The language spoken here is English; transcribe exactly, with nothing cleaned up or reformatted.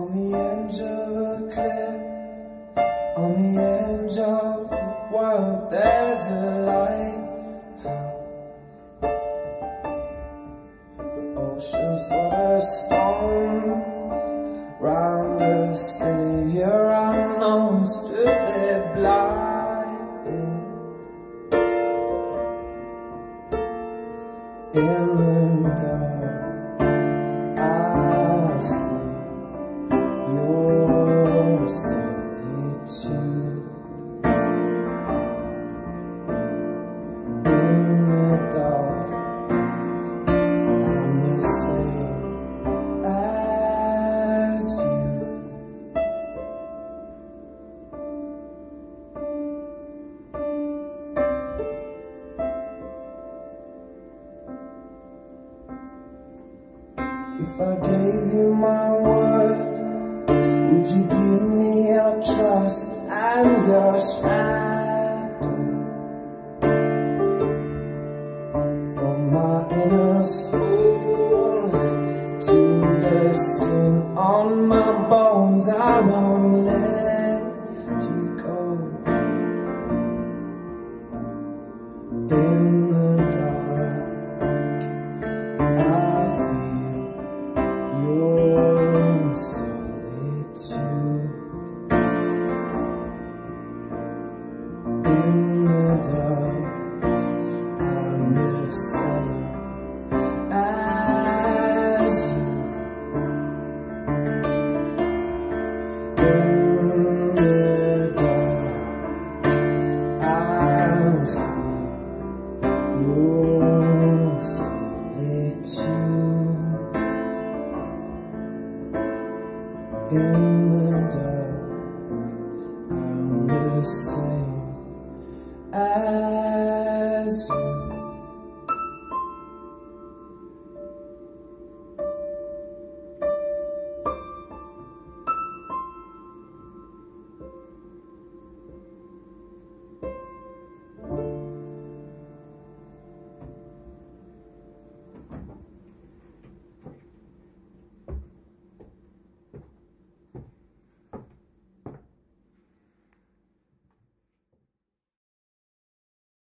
On the edge of a cliff, on the edge of the world, there's a lighthouse. The ocean's full of storms, round a savior unknown stood there blinded. In the dark, I feel your solitude. In the dark, I'm the same as you. If I gave you my word, would you give me your trust and your shadow? From my inner soul to the skin on my bones, I won't let you go. In the dark, I feel your solitude. In the dark, I'm the same as you. In the dark, I feel your solitude. In